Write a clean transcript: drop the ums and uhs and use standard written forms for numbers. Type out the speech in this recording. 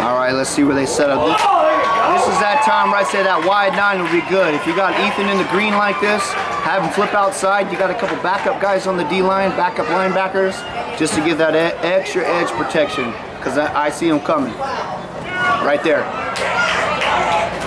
All right, let's see where they set up. This is that time where I say that wide 9 would be good. If you got Ethan in the green like this, have him flip outside. You got a couple backup guys on the D-line, backup linebackers, just to give that extra edge protection, because I see him coming. Right there.